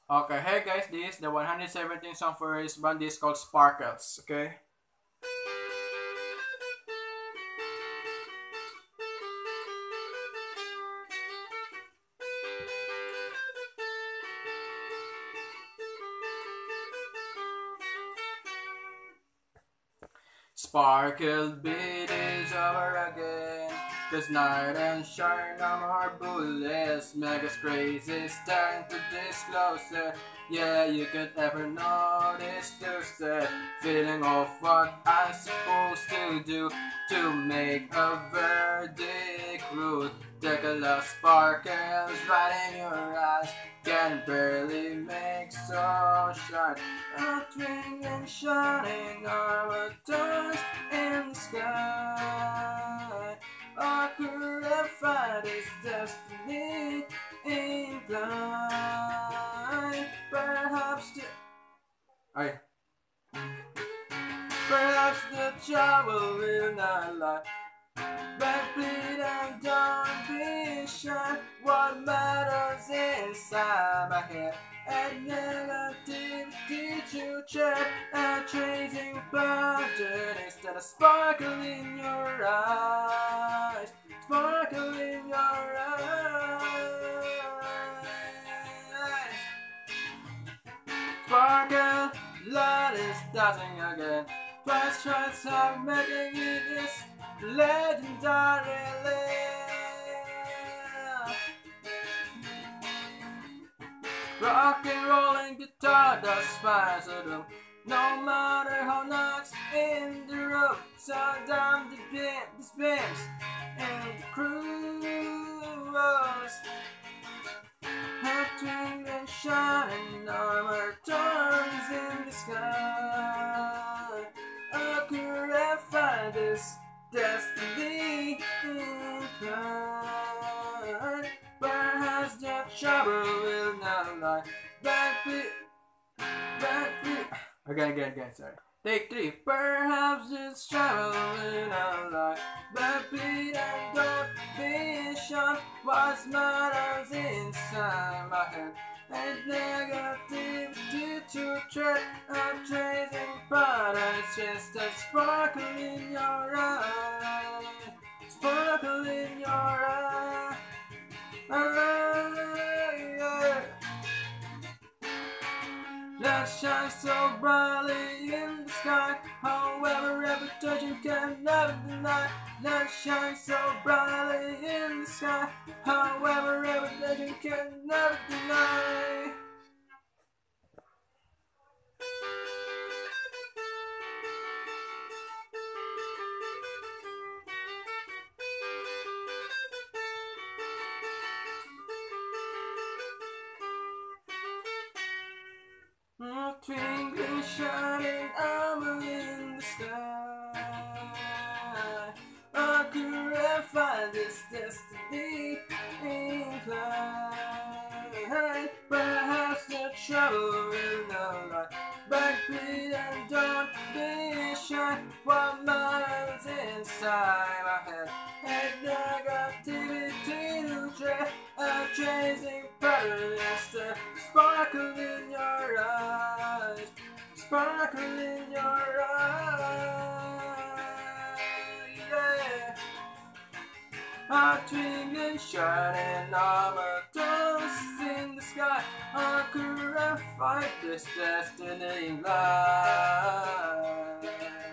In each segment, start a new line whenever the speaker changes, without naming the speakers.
Okay, hey guys, this is the 117th song for his band. This is called Sparkles, okay? Sparkle beat is over again. This night and shine on our bullets. Make us crazy, it's time to disclose it. Yeah, you could ever notice to say feeling of what I'm supposed to do to make a verdict rude. Tequila sparkles right in your eyes. Can barely make sunshine. A twinkling shining armor turns in the sky. Or could I find his destiny in blind? Ay. Perhaps the trouble will not lie. But plead and don't be shy. What matters inside my head? And negativity to check. And chasing pattern instead of sparkle in your eyes. Sparkle in your eyes. Sparkle, light is dancing again. Twice tries of making it is legendary. Rock and rolling guitar, the spice of them. No matter how knocks in the road, so down the beams and the cruise. Her twinkling shining armor turns in the sky. How could I find this destiny inclined? Perhaps the trouble will not lie. Backbeat. Again, sorry. Take three. Perhaps this trouble will not lie. Backbeat and don't be shy. What matters inside my head? And negativity to tread. I'm chasing patterns, just a sparkle in your eye. Sparkle in your eye. Yeah. That shines so brightly in the sky. However, reputation can never deny. That shines so brightly in the sky. However, reputation can never deny. Twinkling shining armor in the sky. How could I find this destiny inclined? Perhaps the trouble will not lie. Backbeat and don't be shy. What matters inside my head? And negativity to dread. I'm chasing patterns to sparkle in your eyes. Sparkle in your eyes. Yeah. A twinkling shining armor tossed in the sky. How could I fight this destiny in life?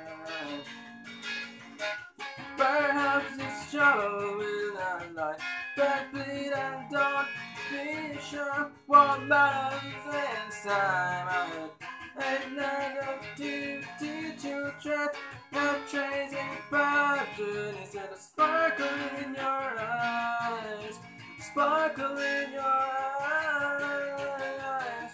Perhaps this trouble will not lie. Backbeat and don't be sure what matters inside my head. And negativity to tread. I'm chasing pattern instead of sparkle in your eyes. Sparkle in your eyes.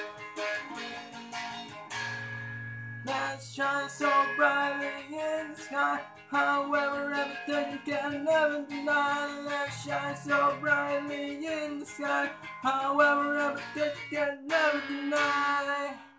That shines so brightly in the sky. However, everything you can never deny. That shines so brightly in the sky. However, everything you can never deny.